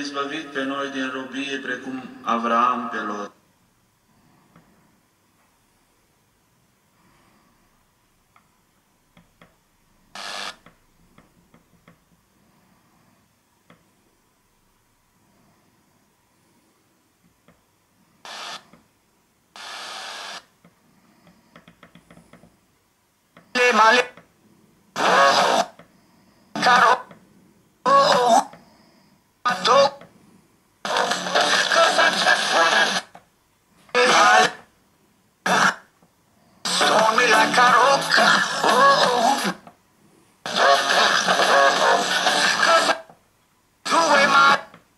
izbăvit pe noi din robie precum Avraam pe Lot. Male caro do cosa c'è male stormi la carocca cosa tu vuoi male.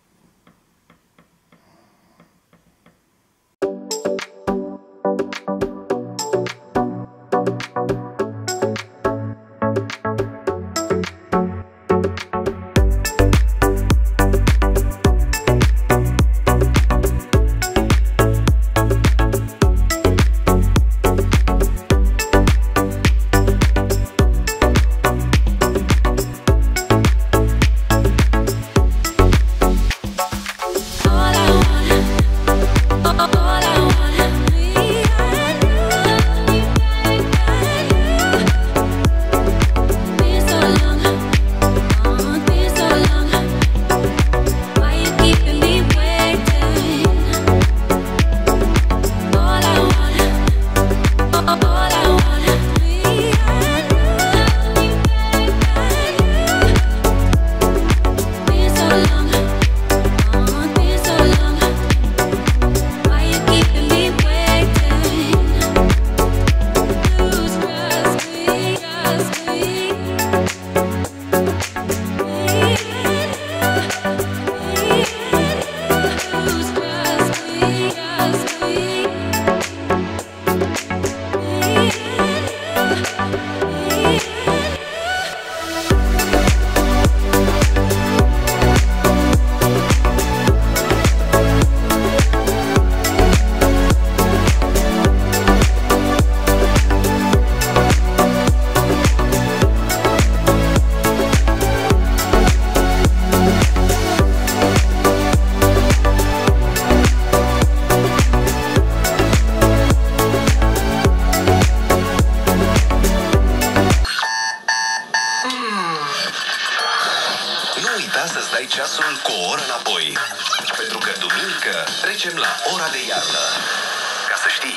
Ceasul cu o oră înapoi. Pentru că duminică trecem la ora de iarnă. Ca să știi.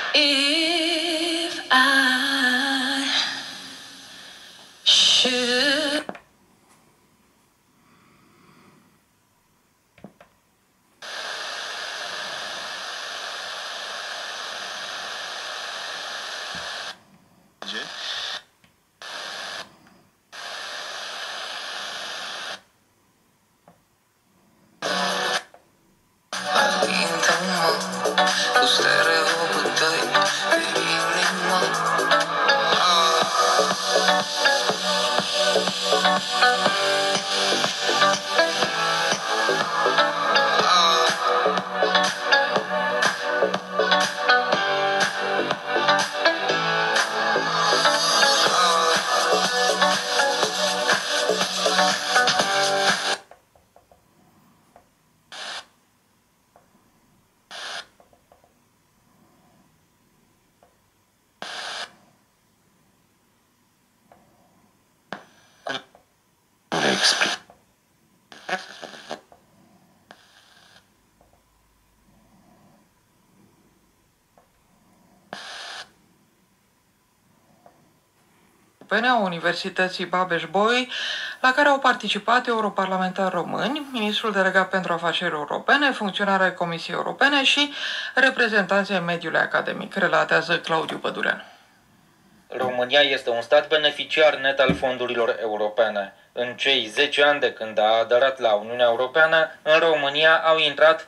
If I should a Universității Babeș-Bolyai, la care au participat europarlamentari români, ministrul delegat pentru afaceri europene, funcționari ai Comisiei Europene și reprezentanții ai mediului academic, relatează Claudiu Pădurean. România este un stat beneficiar net al fondurilor europene. În cei 10 ani de când a aderat la Uniunea Europeană, în România au intrat